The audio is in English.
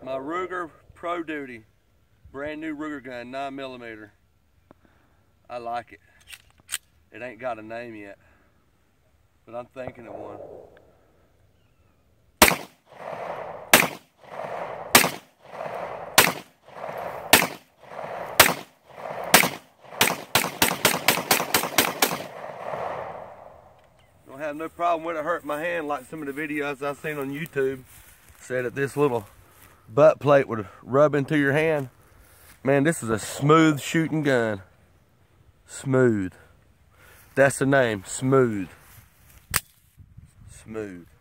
My Ruger Pro Duty, brand new Ruger gun, 9mm. I like it. It ain't got a name yet, but I'm thinking of one. Don't have no problem with it hurt my hand like some of the videos I've seen on YouTube said that this little butt plate would rub into your hand. Man, this is a smooth shooting gun. Smooth. That's the name, smooth. Smooth.